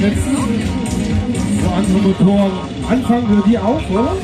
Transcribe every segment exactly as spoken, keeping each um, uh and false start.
setzen. So andere Motoren anfangen wir die auch, oder?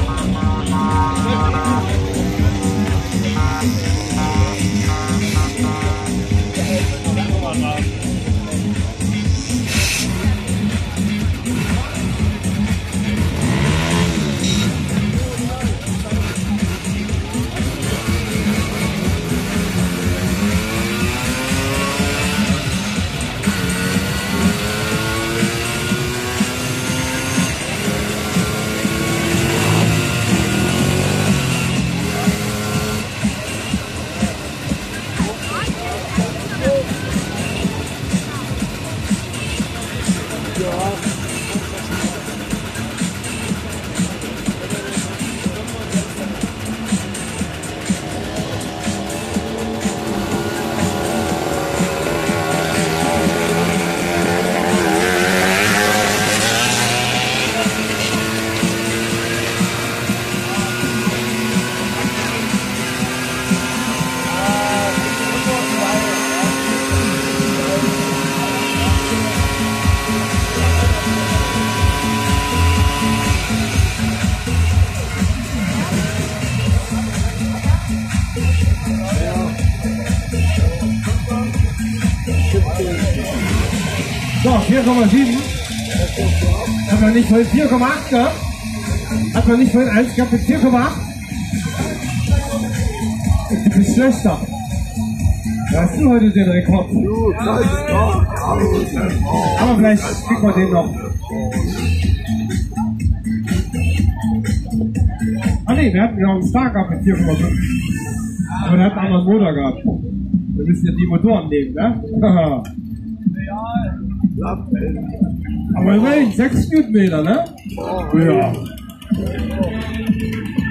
So, vier Komma sieben. Hat man nicht vorhin vier Komma acht gehabt? Hat man nicht vorhin eins gehabt mit vier Komma acht? Du bist schlechter. Da hast du heute den Rekord. Aber vielleicht kriegen wir den noch. Ah ne, wir hatten ja auch einen Star gehabt mit vier Komma fünf. Aber der hat einen anderen Motor gehabt. Wir müssen ja die Motoren nehmen, ne? Aber immerhin sechs Newtonmeter, ne? Ja.